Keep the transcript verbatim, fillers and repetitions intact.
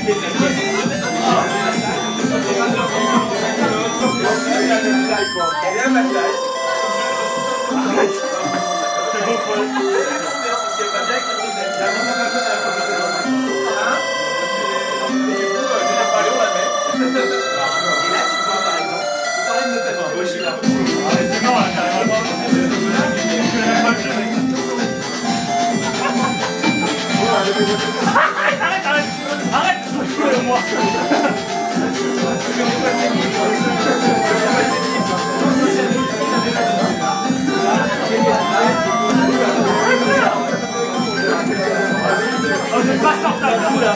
Arrête, arrête, arrête. Arrête, je veux moi. Oh, je vais pas sortir un coup là.